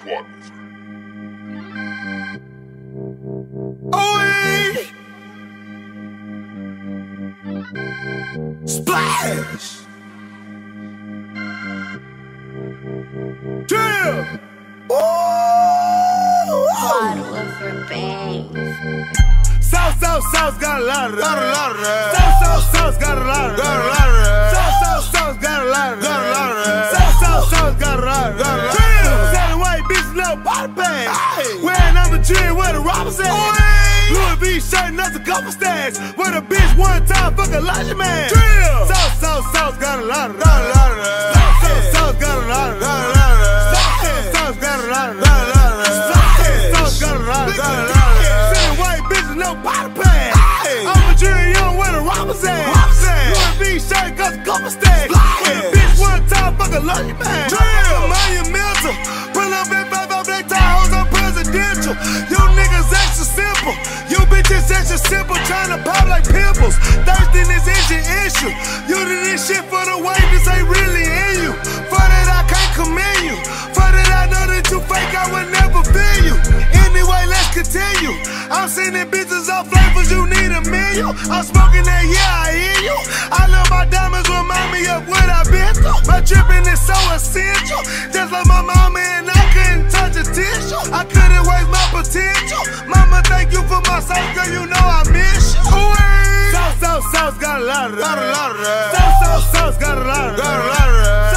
Oh, splash! Drill! Bottle of her bangs. South got a lot of that. South got a lot of that. South got a lot of that. South got a lot of that. Drill! Selling white bitches, no body bag. Wearing number 3 where the robbers at. Louis V shirt, nothing couple stacks. With a bitch one time, fuck a laundry man. Drill! South got a lot of that. South got a lot of that. South got a lot of that. South got a lot of that. Selling white bitches, no body bag. I'm a jury young where the robbers at. Louis V shirt, got a couple stacks. With a bitch one time, fuck a laundry man. Drill! Monumental. Pull up and 5 black towels on presidential. You niggas extra simple. You bitches extra simple, tryna pop like pimples. Thirstiness is your issue. You do this shit for the weight, this ain't really in you. For that I can't commend you. For that I know that you fake, I would never feel you. Anyway, let's continue. I'm sending bitches off flavors, you need a menu. I'm smoking that, yeah, I hear you. I know my diamonds remind me of what I've been through. My dripping is so essential. Just like my mama and I couldn't touch a tissue. I couldn't waste my potential. Mama, thank you for my soul, girl, you know I miss you. South got a lot of that.